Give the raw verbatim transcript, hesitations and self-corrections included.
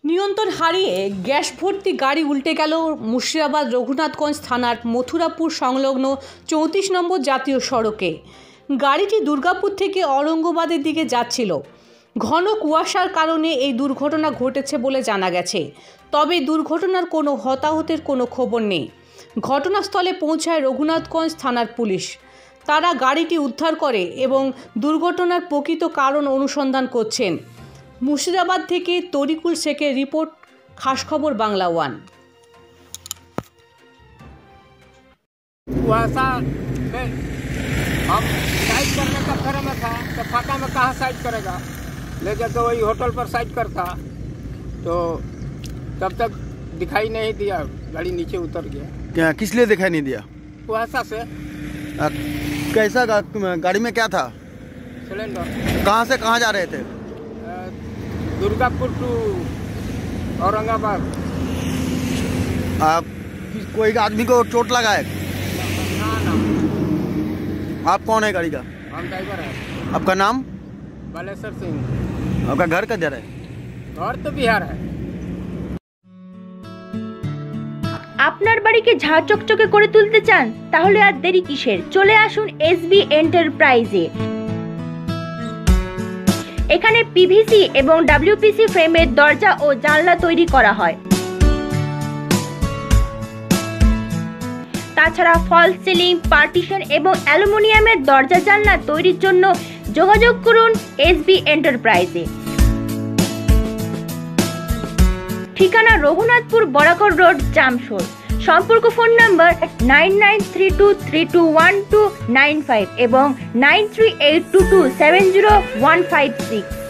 নিয়ন্ত্রণ হারিয়ে গ্যাস ভর্তি গাড়ি উল্টে গেল মুর্শিদাবাদ রঘুনাথগঞ্জ থানার মথুরাপুর সংলগ্ন চৌত্রিশ নম্বর জাতীয় সড়কে। গাড়িটি দুর্গাপুর থেকে औरंगाबाদের দিকে যাচ্ছিল। ঘন কুয়াশার কারণে এই দুর্ঘটনা ঘটেছে বলে জানা গেছে। তবে দুর্ঘটনার কোনো হতাহতের কোনো খবর নেই। ঘটনাস্থলে পৌঁছায় রঘুনাথগঞ্জ থানার পুলিশ। তারা গাড়িটি উদ্ধার করে এবং দুর্ঘটনার প্রকৃত কারণ অনুসন্ধান করছেন। মুর্শিদাবাদ থেকে তরিকুল শেখের রিপোর্ট, খাস খবর বাংলা ওয়ান। कुहासा में हम साइड करने का फेरे में था तो फाका में कहाँ साइड करेगा, ले जाकर वही होटल पर साइड करता तो तब तक दिखाई नहीं दिया, गाड़ी नीचे उतर गया। क्या किस लिए दिखाई नहीं दिया? कुहासा से। आ, कैसा गा, गाड़ी में क्या था? सिलेंडर। कहाँ से कहाँ जा रहे थे? दुर्गापुर टू औरंगाबाद। आप कोई आदमी को चोट लगा है? ना ना। आप कौन है गाड़ी का? हम ड्राइवर है। आपका नाम? बालेश्वर सिंह। आपका घर किधर है? घर तो बिहार है। আপনার বাড়িকে ঝাঁ চকচকে করে তুলতে চান? তাহলে আর দেরি কিসের, চলে আসুন এসবি এন্টারপ্রাইজে। এখানে পিভিসি এবং ডাব্লিউপিসি ফ্রেমের দরজা ও জানলা তৈরি করা হয়। তাছাড়া ফল সিলিং, পার্টিশন এবং অ্যালুমিনিয়ামের দরজা জানলা তৈরির জন্য যোগাযোগ করুন এসবি এন্টারপ্রাইজে। ঠিকানা রঘুনাথপুর বরাকর রোড, জামশোর। সম্পর্ক phone number nine nine three two three two one two nine five এবং nine three eight two two seven zero one five six.